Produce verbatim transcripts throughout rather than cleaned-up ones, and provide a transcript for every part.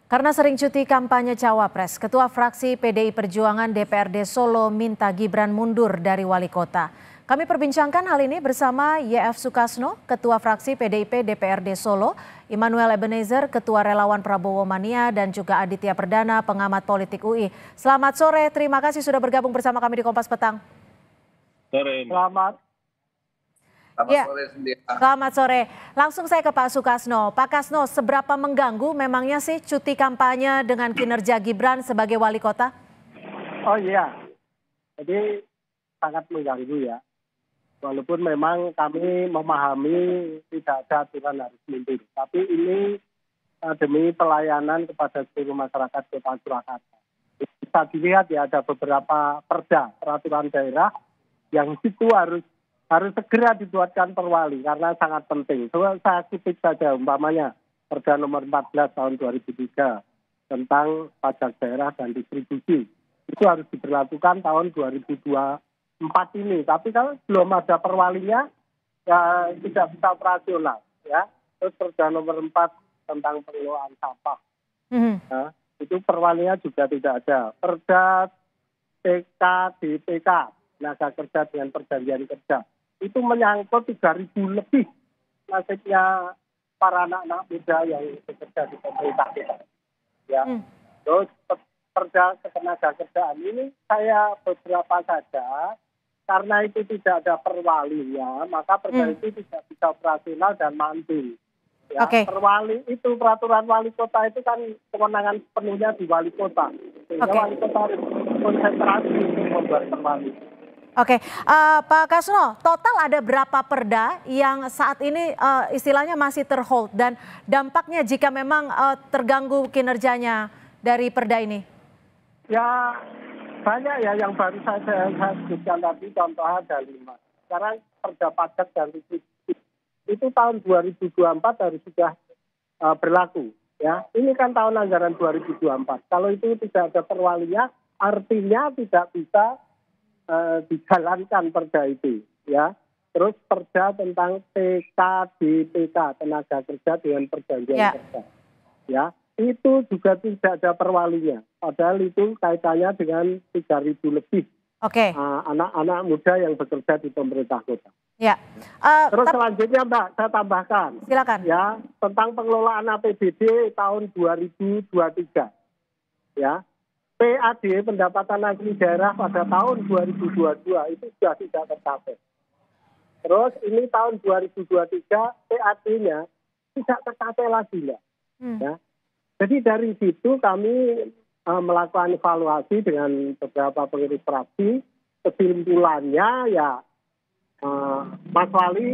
Karena sering cuti kampanye Cawapres, Ketua Fraksi P D I Perjuangan D P R D Solo minta Gibran mundur dari wali kota. Kami perbincangkan hal ini bersama Y F Sukasno, Ketua Fraksi P D I P D P R D Solo, Immanuel Ebenezer, Ketua Relawan Prabowo Mania, dan juga Aditya Perdana, pengamat politik U I. Selamat sore, terima kasih sudah bergabung bersama kami di Kompas Petang. Sore. Selamat. Selamat ya. sore sendiri. Selamat sore. Langsung saya ke Pak Sukasno. Pak Kasno, seberapa mengganggu memangnya sih cuti kampanye dengan kinerja Gibran sebagai wali kota? Oh iya, jadi sangat mengganggu ya. Walaupun memang kami memahami tidak ada aturan harus mundur. Tapi ini uh, demi pelayanan kepada seluruh masyarakat Kota Surakarta. Bisa dilihat ya, ada beberapa perda, peraturan daerah yang itu harus harus segera dibuatkan perwali karena sangat penting. So, saya kutip saja umpamanya Perda nomor empat belas tahun dua ribu tiga tentang pajak daerah dan distribusi. Itu harus diberlakukan tahun dua ribu dua puluh empat ini. Tapi kalau belum ada perwalinya, ya tidak bisa operasional. Ya. Terus Perda nomor empat tentang pengelolaan sampah. Mm-hmm. Ya, itu perwalinya juga tidak ada. Perda T K D P K, tenaga kerja dengan perjanjian kerja. Itu menyangkut tiga ribu lebih nasibnya para anak-anak muda yang bekerja di pemerintah kita. Ya. Hmm. Terus perda ketenaga kerjaan ini saya beberapa saja, karena itu tidak ada perwalinya, maka perda hmm. itu tidak bisa operasional dan mantul. Ya, okay. Perwali itu peraturan wali kota itu kan kewenangan penuhnya di wali kota. Sehingga okay. wali kota harus konsentrasi untuk membuat perwali. Oke, uh, Pak Kasno, total ada berapa perda yang saat ini uh, istilahnya masih terhold dan dampaknya jika memang uh, terganggu kinerjanya dari perda ini? Ya banyak ya yang baru saja saya sebutkan tadi, contohnya ada lima. Sekarang perda pajak dan distribusi itu tahun dua ribu dua puluh empat harus sudah uh, berlaku. Ya, ini kan tahun anggaran dua ribu dua puluh empat. Kalau itu tidak ada perwalinya, artinya tidak bisa Uh, dijalankan perda itu, ya. Terus perda tentang T K D P K, tenaga kerja dengan perjanjian yeah. kerja, ya. Itu juga tidak ada perwalinya. Padahal itu kaitannya dengan tiga ribu lebih okay. uh, anak-anak muda yang bekerja di pemerintah kota. Ya. Uh, Terus selanjutnya Mbak, saya tambahkan. Silakan. Ya, tentang pengelolaan A P B D tahun dua ribu dua puluh tiga, ya. P A D pendapatan asli daerah pada tahun dua ribu dua puluh dua itu sudah tidak tercapai. Terus ini tahun dua ribu dua puluh tiga P A D-nya tidak tercapai lagi, Mbak. Hmm. Ya. Jadi dari situ kami uh, melakukan evaluasi dengan beberapa pengurus fraksi. Kesimpulannya ya uh, Mas Wali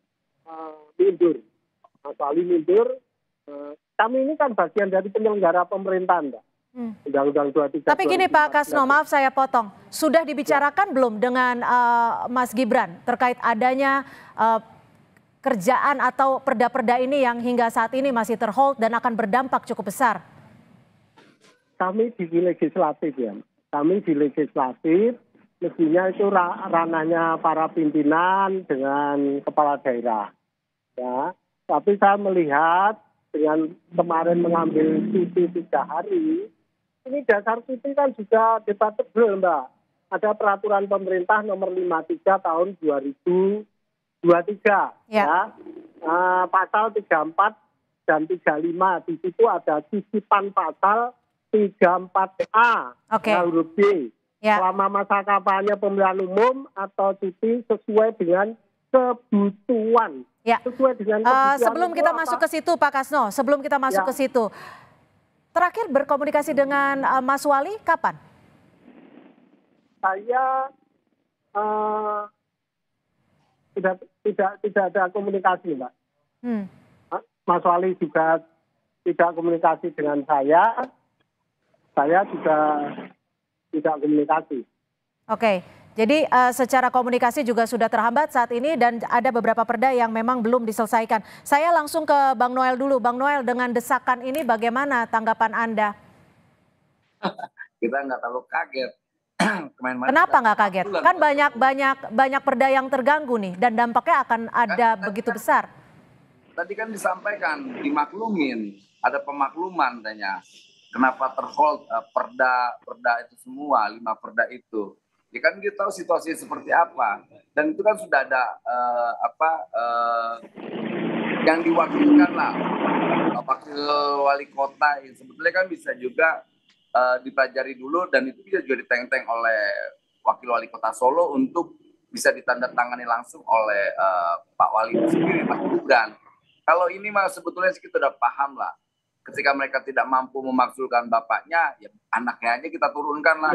uh, mundur. Mas Wali mundur. Uh, kami ini kan bagian dari penyelenggara pemerintahan, Mbak. Hmm. Undang-Undang dua puluh tiga. Tapi gini Pak Kasno, maaf saya potong. Sudah dibicarakan ya. belum dengan uh, Mas Gibran terkait adanya uh, kerjaan atau perda-perda ini yang hingga saat ini masih terhold dan akan berdampak cukup besar? Kami di legislatif ya. Kami di legislatif, mestinya itu ranahnya para pimpinan dengan kepala daerah. Ya. Tapi saya melihat dengan kemarin mengambil cuti tiga hari, ini dasar cuti kan juga debatable, Mbak. Ada peraturan pemerintah nomor lima puluh tiga tahun dua ribu dua puluh tiga. Ya. Ya. Uh, pasal tiga puluh empat dan tiga puluh lima. Di situ ada sisipan pasal tiga puluh empat A. Okay. Huruf B. Ya. Selama masa kampanye pemilihan umum atau cuti sesuai dengan kebutuhan. Ya. Sesuai dengan uh, sebelum kita apa? masuk ke situ Pak Kasno, sebelum kita masuk ya. ke situ. Terakhir berkomunikasi dengan uh, Mas Wali kapan? Saya uh, tidak tidak tidak ada komunikasi, Mbak. Hmm. Mas Wali juga tidak komunikasi dengan saya. Saya juga tidak komunikasi. Oke. Okay. Jadi uh, secara komunikasi juga sudah terhambat saat ini dan ada beberapa perda yang memang belum diselesaikan. Saya langsung ke Bang Noel dulu. Bang Noel, dengan desakan ini bagaimana tanggapan Anda? Kita nggak terlalu kaget. Kenapa nggak kaget? Kan banyak banyak banyak perda yang terganggu nih dan dampaknya akan ada kan, begitu kan, besar. Tadi kan disampaikan, dimaklumin. ada pemakluman tanya. Kenapa terhold uh, perda perda itu semua, lima perda itu. Ya kan kita tahu situasi seperti apa. Dan itu kan sudah ada uh, apa uh, yang diwakilkan lah. Wakil wali kota yang sebetulnya kan bisa juga uh, dipelajari dulu dan itu bisa juga diteng-teng oleh wakil wali kota Solo untuk bisa ditandatangani langsung oleh uh, Pak Wali itu sendiri, Mas Gibran. Kalau ini mah sebetulnya kita udah paham lah. Ketika mereka tidak mampu memakzulkan bapaknya, ya anaknya aja kita turunkan lah.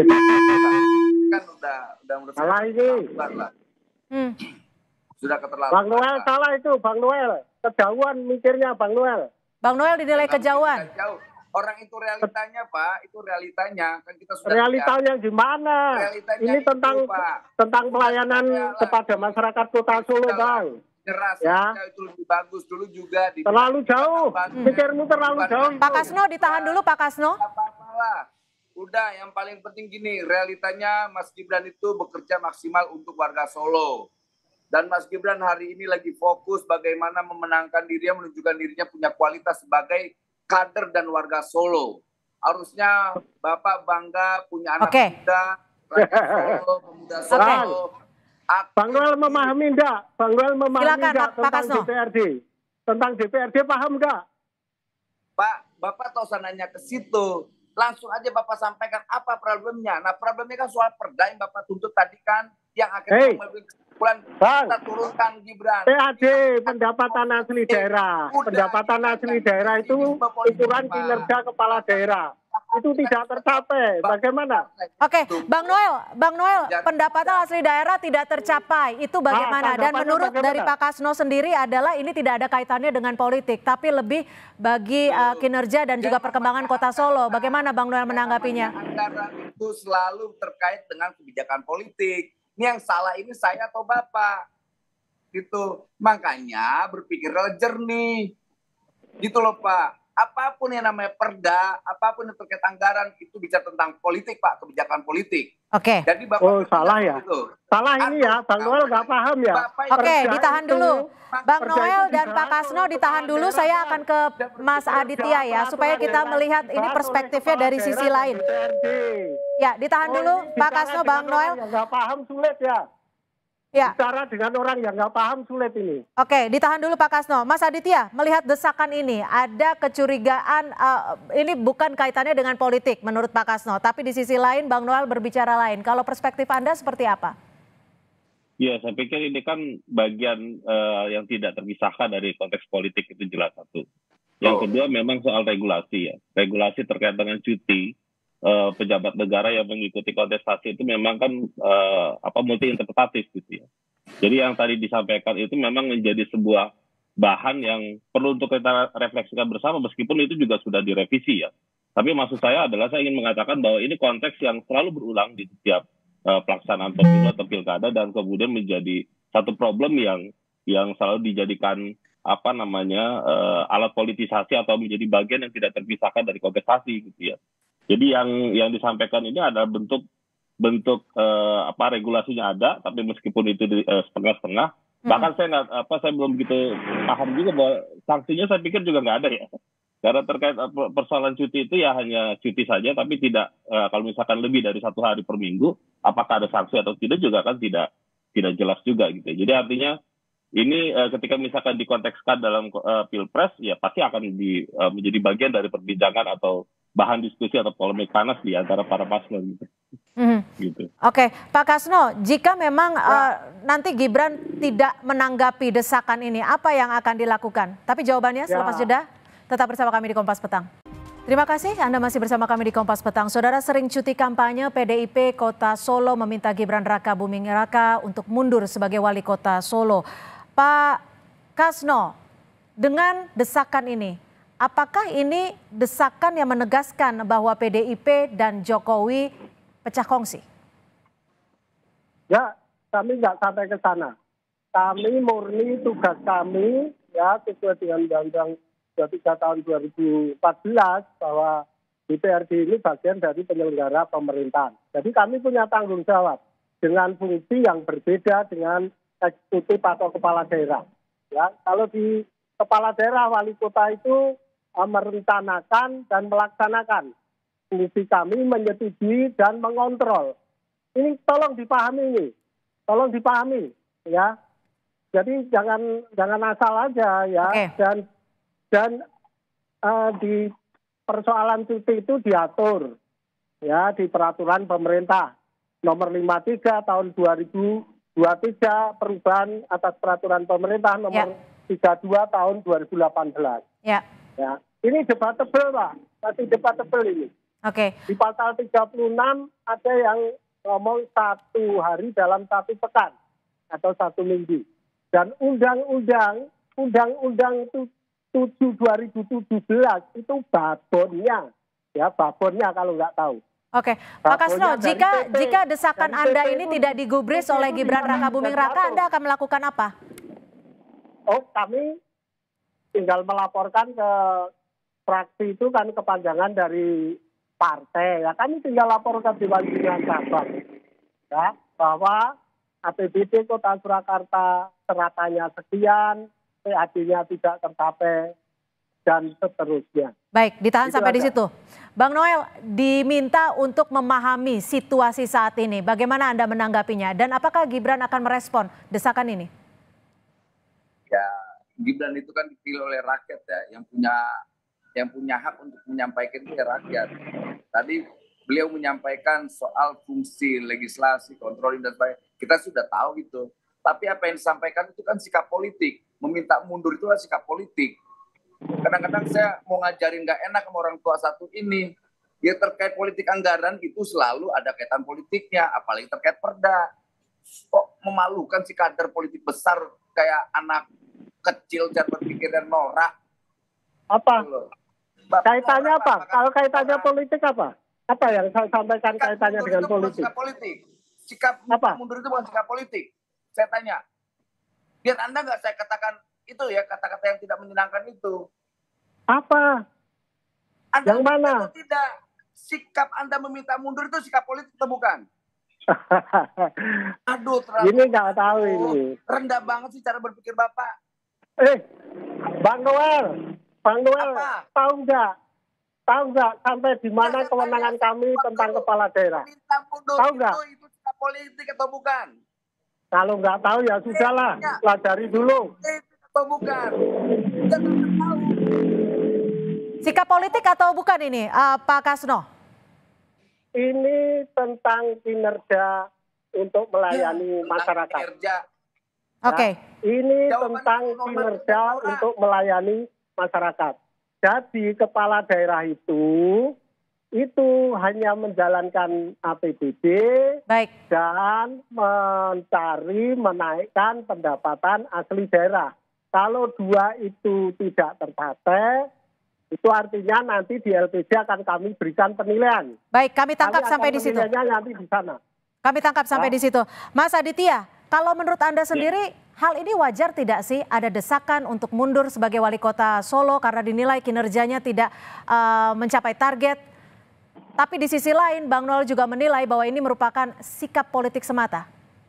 Kan udah udah menurut salah ini. Lah. Hmm. Sudah keterlaluan. Bang Noel salah itu, Bang Noel. Kejauhan mikirnya Bang Noel. Bang Noel dinilai kejauhan. Jauh. Orang itu realitanya, Pak. Itu realitanya. Kan kita sudah realitanya lihat. Gimana? Realitanya ini itu, tentang Pak. tentang pelayanan Realitanya kepada masyarakat Kota Solo, Bang. Jelas, ya. Itu lebih bagus dulu juga. Terlalu jauh. Pikirmu terlalu jauh. Pak Kasno ditahan dulu, Pak Kasno. Apa-apalah. Udah, yang paling penting gini, realitanya Mas Gibran itu bekerja maksimal untuk warga Solo. Dan Mas Gibran hari ini lagi fokus bagaimana memenangkan dirinya, menunjukkan dirinya punya kualitas sebagai kader dan warga Solo. Harusnya Bapak bangga punya anak okay. muda, rakyat Solo, pemuda Solo. Okay. Bang Noel memahami enggak? Bang Noel memahami Silakan, enggak Pak tentang Kasno. D P R D? Tentang D P R D paham enggak? Pak, Bapak tahu sananya ke situ. Langsung aja Bapak sampaikan apa problemnya. Nah, problemnya kan soal perda yang Bapak tuntut tadi kan, yang akhirnya hey. mengambil kesimpulan kita turunkan Gibran. P A D, pendapatan asli daerah. Udah, pendapatan asli daerah itu ukuran kinerja kepala daerah. Itu tidak tercapai. Bagaimana? Oke, Bang Noel, Bang Noel, pendapatan asli daerah tidak tercapai. Itu bagaimana? Dan menurut bagaimana? Dari Pak Kasno sendiri adalah ini tidak ada kaitannya dengan politik, tapi lebih bagi uh, kinerja dan juga perkembangan Kota Solo. Bagaimana Bang Noel menanggapinya? Anggaran itu selalu terkait dengan kebijakan politik. Ini yang salah ini saya atau Bapak? Gitu. Makanya berpikirlah jernih. Gitu loh Pak. Apapun yang namanya perda, apapun yang terkait anggaran itu bicara tentang politik Pak, kebijakan politik. Oke. Okay. Jadi Bapak oh salah ya? Itu. Salah ini ya, Bang Noel nggak paham ya? Oke, okay, ditahan dulu. Bang Noel dan Pak Kasno ditahan dulu, saya akan ke Mas Aditya ya, supaya kita melihat ini perspektifnya dari sisi lain. Ya, ditahan dulu Pak Kasno, Bang Noel. Nggak paham sulit ya? Ya. Bicara dengan orang yang nggak paham sulit ini. Oke, ditahan dulu Pak Kasno. Mas Aditya, melihat desakan ini, ada kecurigaan, uh, ini bukan kaitannya dengan politik menurut Pak Kasno, tapi di sisi lain Bang Noel berbicara lain. Kalau perspektif Anda seperti apa? Ya, saya pikir ini kan bagian uh, yang tidak terpisahkan dari konteks politik itu jelas satu. Yang oh. kedua memang soal regulasi ya. Regulasi terkait dengan cuti. Uh, pejabat negara yang mengikuti kontestasi itu memang kan uh, apa multi interpretatif gitu ya. Jadi yang tadi disampaikan itu memang menjadi sebuah bahan yang perlu untuk kita refleksikan bersama meskipun itu juga sudah direvisi ya. Tapi maksud saya adalah saya ingin mengatakan bahwa ini konteks yang selalu berulang di setiap uh, pelaksanaan pemilu atau pilkada dan kemudian menjadi satu problem yang yang selalu dijadikan apa namanya uh, alat politisasi atau menjadi bagian yang tidak terpisahkan dari kontestasi gitu ya. Jadi yang yang disampaikan ini adalah bentuk bentuk uh, apa regulasinya ada, tapi meskipun itu uh, setengah-setengah, hmm. bahkan saya nggak apa saya belum begitu paham juga bahwa sanksinya saya pikir juga nggak ada ya. Karena terkait uh, persoalan cuti itu ya hanya cuti saja, tapi tidak uh, kalau misalkan lebih dari satu hari per minggu, apakah ada sanksi atau tidak juga kan tidak tidak jelas juga gitu. Jadi artinya ini uh, ketika misalkan dikontekskan dalam uh, pilpres, ya pasti akan di, uh, menjadi bagian dari perbincangan atau bahan diskusi atau polemik panas di antara para paslon gitu. Mm-hmm. gitu. Oke, Pak Kasno, jika memang ya. uh, nanti Gibran tidak menanggapi desakan ini, apa yang akan dilakukan? Tapi jawabannya selepas ya. jeda, tetap bersama kami di Kompas Petang. Terima kasih Anda masih bersama kami di Kompas Petang. Saudara, sering cuti kampanye P D I P Kota Solo meminta Gibran Raka Buming Raka untuk mundur sebagai wali kota Solo. Pak Kasno, dengan desakan ini, apakah ini desakan yang menegaskan bahwa P D I P dan Jokowi pecah kongsi? Ya, kami nggak sampai ke sana. Kami murni tugas kami, ya sesuai dengan Undang-Undang dua puluh tiga tahun dua ribu empat belas bahwa D P R D ini bagian dari penyelenggara pemerintahan. Jadi kami punya tanggung jawab dengan fungsi yang berbeda dengan eksekutif atau kepala daerah. Ya, kalau di kepala daerah wali kota itu uh, merencanakan dan melaksanakan. Fungsi kami menyetujui dan mengontrol. Ini tolong dipahami ini, tolong dipahami ya. Jadi jangan jangan asal aja ya. Oke. Dan dan uh, di persoalan cuti itu diatur ya di peraturan pemerintah nomor lima puluh tiga tahun dua ribu dua puluh tiga, perubahan atas peraturan pemerintah nomor ya. tiga puluh dua tahun dua ribu delapan belas. Ya. Ya. Ini debatable, Pak. Masih debatable ini. Oke. Di pasal tiga puluh enam ada yang ngomong satu hari dalam satu pekan atau satu minggu. Dan undang-undang undang-undang tujuh dua ribu tujuh belas itu babonnya, ya babonnya kalau nggak tahu. Oke, Pak Kasno, jika jika desakan Anda ini tidak digubris oleh Gibran Rakabuming Raka, Anda akan melakukan apa? Oh, kami tinggal melaporkan ke fraksi itu kan kepanjangan dari partai. Ya, kami tinggal lapor ke Dewan Pimpinan Cabang ya, bahwa A P B D Kota Surakarta seratanya sekian, P A D-nya tidak tercapai, dan seterusnya. Baik, ditahan Itu sampai aja. di situ. Bang Noel, diminta untuk memahami situasi saat ini. Bagaimana Anda menanggapinya? Dan apakah Gibran akan merespon desakan ini? Ya, Gibran itu kan dipilih oleh rakyat ya, yang punya yang punya hak untuk menyampaikan itu ya rakyat. Tadi beliau menyampaikan soal fungsi legislasi, kontrol dan sebagainya. Kita sudah tahu itu. Tapi apa yang disampaikan itu kan sikap politik. Meminta mundur itu adalah sikap politik. Kadang-kadang saya mau ngajarin nggak enak sama orang tua satu ini. Ya terkait politik anggaran itu selalu ada kaitan politiknya. Apalagi terkait perda. Kok memalukan si kader politik besar kayak anak kecil cara berpikir dan norak. Apa? Bapak Kaitannya norak, apa? Bapak, Kalau kaitannya norak. politik apa? Apa yang saya sampaikan Sikap kaitannya mundur dengan itu bukan politik? Sikap politik. Sikap Apa? mundur itu bukan sikap politik. Saya tanya. Biar Anda nggak saya katakan itu ya, kata-kata yang tidak menyenangkan itu. Apa? Anda Yang mana? atau tidak? Sikap Anda meminta mundur itu sikap politik atau bukan? Aduh, terlalu Ini nggak tahu ini. rendah banget sih cara berpikir Bapak. Eh, Bang Noel, Bang Noel, Apa? tahu nggak? Tahu nggak sampai di mana Ya, kewenangan saya kami tanya, tentang Pak, kepala daerah? Minta mundur Tahu itu, nggak? itu sikap politik atau bukan? Kalau nggak tahu ya sudahlah, Ya. pelajari dulu. Politik atau bukan? Jangan tahu. Sikap politik atau bukan ini, uh, Pak Kasno? Ini tentang kinerja untuk melayani Tentang masyarakat. kinerja. Oke. Ini Jawabannya tentang normal kinerja itu, Pak. untuk melayani masyarakat. Jadi kepala daerah itu itu hanya menjalankan A P B D Baik. dan mencari menaikkan pendapatan asli daerah. Kalau dua itu tidak tercapai, itu artinya nanti di L P J akan kami berikan penilaian. Baik, kami tangkap Kami sampai akan di situ. penilaiannya nanti di sana. Kami tangkap sampai Ya. di situ. Mas Aditya, kalau menurut Anda sendiri, hal ini wajar tidak sih ada desakan untuk mundur sebagai wali kota Solo karena dinilai kinerjanya tidak uh, mencapai target. Tapi di sisi lain, Bang Noel juga menilai bahwa ini merupakan sikap politik semata.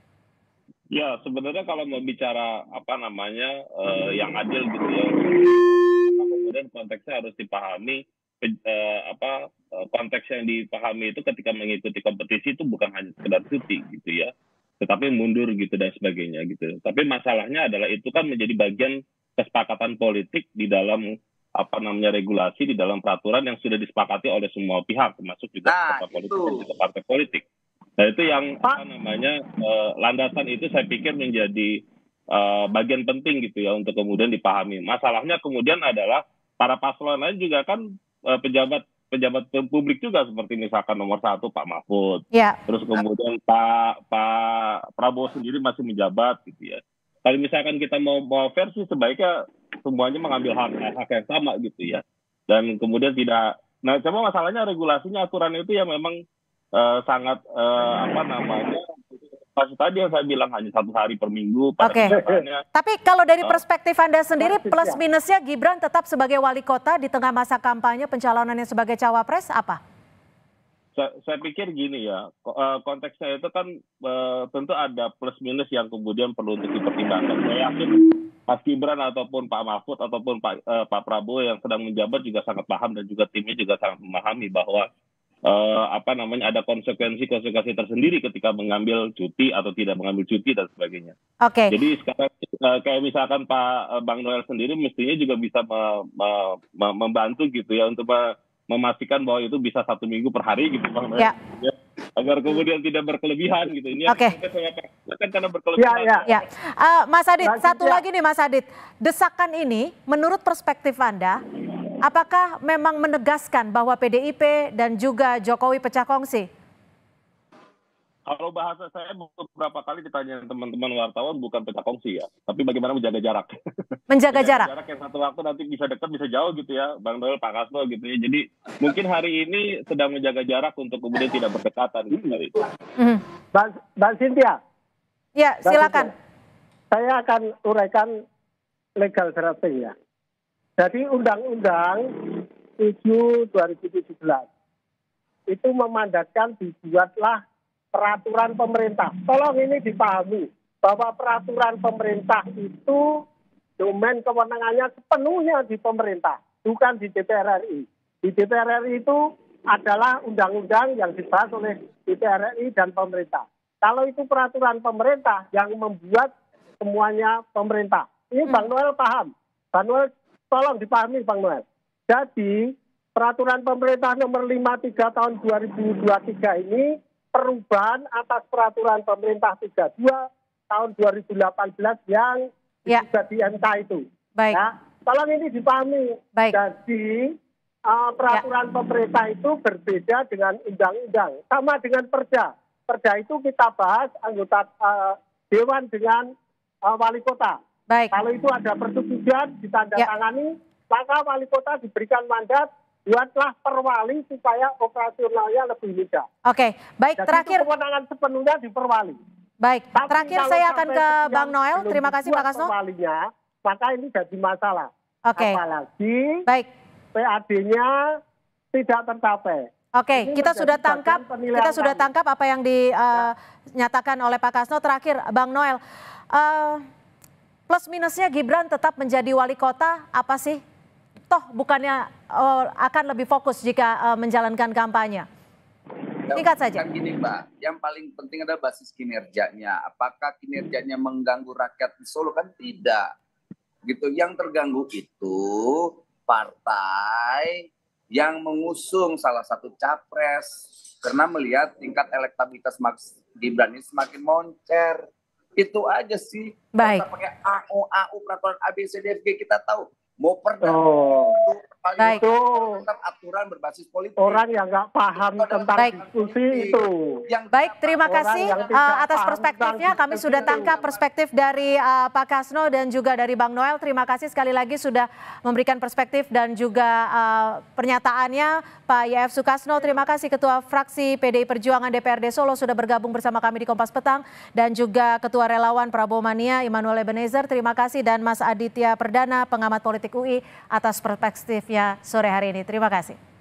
Ya, sebenarnya kalau mau bicara apa namanya uh, yang adil gitu ya, kemudian konteksnya harus dipahami. Eh, apa konteks yang dipahami itu ketika mengikuti kompetisi itu bukan hanya sekedar cuti gitu ya, tetapi mundur gitu dan sebagainya gitu. Tapi masalahnya adalah itu kan menjadi bagian kesepakatan politik di dalam apa namanya regulasi, di dalam peraturan yang sudah disepakati oleh semua pihak, termasuk juga Nah, partai politik itu. dan juga partai politik. Nah itu yang apa namanya eh, landasan itu saya pikir menjadi eh, bagian penting gitu ya untuk kemudian dipahami. Masalahnya kemudian adalah para paslon lain juga kan eh, pejabat pejabat publik juga seperti misalkan nomor satu Pak Mahfud, Ya. terus kemudian Pak Pak Prabowo sendiri masih menjabat gitu ya. Kalau misalkan kita mau mau versi sebaiknya semuanya mengambil hak hak yang sama gitu ya. Dan kemudian tidak. Nah, cuma masalahnya regulasinya aturan itu yang memang uh, sangat uh, apa namanya. Pas tadi yang saya bilang hanya satu hari per minggu pada Oke. kenyataannya. Tapi kalau dari Oh. perspektif Anda sendiri, Perspektif, plus ya. minusnya Gibran tetap sebagai wali kota di tengah masa kampanye pencalonannya sebagai cawapres apa? Saya, saya pikir gini ya, ko- eh, konteksnya itu kan eh, tentu ada plus minus yang kemudian perlu untuk dipertimbangkan. Saya yakin Mas Gibran ataupun Pak Mahfud ataupun Pak, uh, Pak Prabowo yang sedang menjabat juga sangat paham dan juga timnya juga sangat memahami bahwa uh, apa namanya ada konsekuensi-konsekuensi tersendiri ketika mengambil cuti atau tidak mengambil cuti dan sebagainya. Oke. Okay. Jadi sekarang uh, kayak misalkan Pak uh, Bang Noel sendiri mestinya juga bisa me, me, me, membantu gitu ya untuk me, memastikan bahwa itu bisa satu minggu per hari gitu Bang Noel. Ya. Ya. Agar kemudian tidak berkelebihan gitu. Ini Oke. kan karena berkelebihan. Ya, ya. ya. Uh, Mas Adit, Lanjut, satu ya. lagi nih Mas Adit. Desakan ini menurut perspektif Anda, apakah memang menegaskan bahwa P D I P dan juga Jokowi pecah kongsi? Kalau bahasa saya beberapa kali ditanya teman-teman wartawan bukan pecah kongsi ya, tapi bagaimana menjaga jarak. Menjaga jarak. Jarak yang satu waktu nanti bisa dekat bisa jauh gitu ya, Bang Noel, Pak Kasno gitu ya. Jadi mungkin hari ini sedang menjaga jarak untuk kemudian tidak berdekatan gitu kali itu. Mm. Mbak, Mbak Cynthia. Ya, silakan. Saya akan uraikan legal drafting ya. Jadi Undang-Undang tujuh dua ribu tujuh belas itu memandatkan dibuatlah peraturan pemerintah. Tolong ini dipahami bahwa peraturan pemerintah itu domain kewenangannya sepenuhnya di pemerintah, bukan di D P R R I. Di D P R R I itu adalah undang-undang yang dibahas oleh D P R R I dan pemerintah. Kalau itu peraturan pemerintah yang membuat semuanya pemerintah. Ini hmm. Bang Noel paham. Bang Noel tolong dipahami Bang Noel. Jadi peraturan pemerintah nomor lima puluh tiga tahun dua ribu dua puluh tiga ini perubahan atas peraturan pemerintah tiga puluh dua tahun dua ribu delapan belas yang ya. juga di M K itu. Baik. Ya, tolong ini dipahami. Baik. Jadi uh, peraturan ya. pemerintah itu berbeda dengan undang-undang. Sama dengan perda. Perda itu kita bahas anggota uh, dewan dengan uh, wali kota. Baik. Kalau itu ada persetujuan ditandatangani, ya. maka wali kota diberikan mandat buatlah perwali supaya operasionalnya lebih mudah. Oke, baik. Jadi terakhir. Itu kewenangan sepenuhnya di perwali. Baik. Tapi terakhir saya akan ke Bang Noel. Terima kasih Pak Kasno. Perwalinya, maka ini jadi masalah. Oke. Apalagi baik. P A D-nya tidak tercapai. Oke, ini kita sudah tangkap. Kita sudah kami. tangkap apa yang dinyatakan uh, ya. oleh Pak Kasno. Terakhir, Bang Noel. Uh, plus minusnya Gibran tetap menjadi wali kota apa sih? Toh bukannya uh, akan lebih fokus jika uh, menjalankan kampanye? Singkat saja. Kan gini Mbak, yang paling penting adalah basis kinerjanya. Apakah kinerjanya mengganggu rakyat di Solo? Kan tidak. Gitu. Yang terganggu itu partai yang mengusung salah satu capres karena melihat tingkat elektabilitas Mas Gibran ini semakin moncer. Itu aja sih. Baik. Kita pakai A O A U peraturan A B C D F G kita tahu. Mau perda, oh. Baik. Itu tetap aturan berbasis politik. Orang yang nggak paham tentang Baik. diskusi itu. Yang Baik, terima kasih uh, atas perspektifnya. Kami sudah itu. tangkap perspektif dari uh, Pak Kasno dan juga dari Bang Noel. Terima kasih sekali lagi sudah memberikan perspektif dan juga uh, pernyataannya. Pak Y F Sukasno, terima kasih Ketua Fraksi P D I Perjuangan D P R D Solo sudah bergabung bersama kami di Kompas Petang. Dan juga Ketua Relawan Prabowo Mania Immanuel Ebenezer, terima kasih. Dan Mas Aditya Perdana, pengamat politik U I atas perspektifnya sore hari ini. Terima kasih.